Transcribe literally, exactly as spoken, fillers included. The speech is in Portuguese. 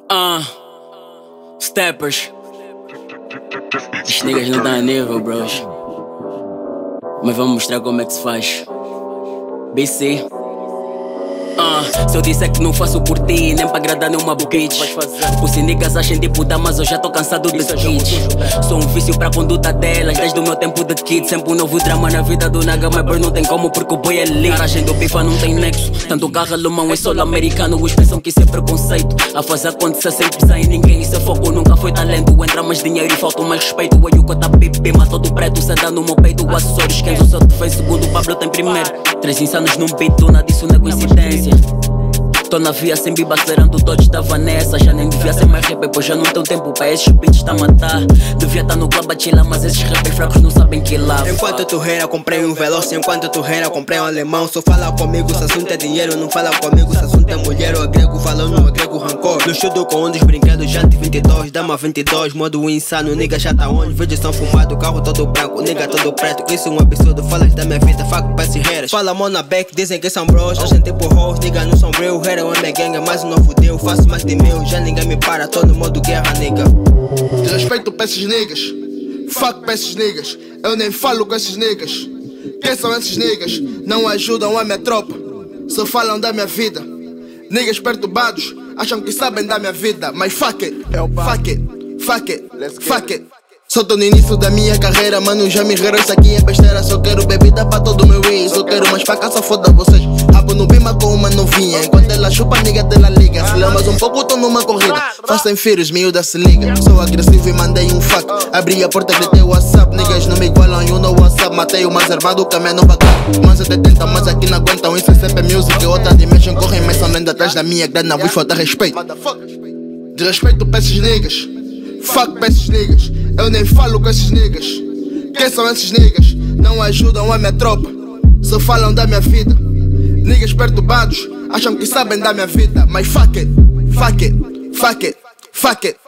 Ah, uh, steppers. Os niggas não dão a nível, bros. Mas vamos mostrar como é que se faz. B C. Uh, se eu disser que não faço por ti, nem pra agradar nenhuma bitch. Os niggas acham de puta, mas eu já tô cansado de kits. Sou um vício pra conduta delas, desde o meu tempo de kid. Sempre um novo drama na vida do naga, mas bro, não tem como porque o boy é lit. Garagem do bifa não tem nexo, tanto carro alemão é solo americano. Os pensam que isso é preconceito, a fazer acontecer sempre sem ninguém. Isso é foco, nunca foi talento. Entra mais dinheiro e falta mais respeito. O Ayuko tá pipi, matou do preto, senta no meu peito. O acessórios, quem só te fez segundo, o Pablo tem primeiro. Três insanos num beat, do nada isso não é coincidência. Tô na via sem biba acelerando, todos tava nessa. Já nem devia ser mais rapper, pois já não tenho tempo pra esses beats tá a matar. Devia tá no club a chilar, mas esses rappers fracos não sabem que lá. Enquanto tu reina, comprei um Veloce. Enquanto tu reina, comprei um alemão. Só fala comigo se assunto é dinheiro, não fala comigo se assunto é mulher. Eu agrego valor, não agrego rancor. No estudo com um dos brinquedos, jante vinte e dois, dama vinte e dois. Modo insano, nigga já tá onde? Vídeos são fumados, carro todo branco, nigga todo preto. Isso é um absurdo, falas da minha vida, fuck pra esses haters. Fala mona back, dizem que são bros. A gente tipo hoes, nigga não são real. Hater é minha gang, é mais um novo deal. Faço mais de mil, já ninguém me para, tô no modo guerra, nigga. Desrespeito pra esses niggas, fuck pra esses niggas. Eu nem falo com esses niggas. Quem são esses niggas? Não ajudam a minha tropa, só falam da minha vida. Niggas perturbados, acham que sabem da minha vida. Mas fuck it, fuck it, fuck it, fuck it. Só tô no início da minha carreira, mano, já me reiro, isso aqui é besteira. Só quero bebida pra todo meu ex. Só quero mais faca, só foda vocês. Rabo no bima com uma novinha. Enquanto ela chupa, nigga dela liga. Se lamas um pouco, tô numa corrida. Fast and Furious, miúda se liga. Sou agressivo e mandei um fuck. Abri a porta, gritei WhatsApp. Niggas não me igualam, you know WhatsApp. Matei o mais armado, que a minha nova cara. Mas eu tenta, mas aqui não aguentam. Isso é sempre music, outra dimension. Correm, mas são lendo atrás da minha grana. Vos falta respeito. Desrespeito pra esses niggas, fuck pra esses niggas. Eu nem falo com esses niggas. Quem são esses niggas? Não ajudam a minha tropa, só falam da minha vida. Niggas perturbados, acham que sabem da minha vida. Mas fuck it, fuck it, fuck it, fuck it.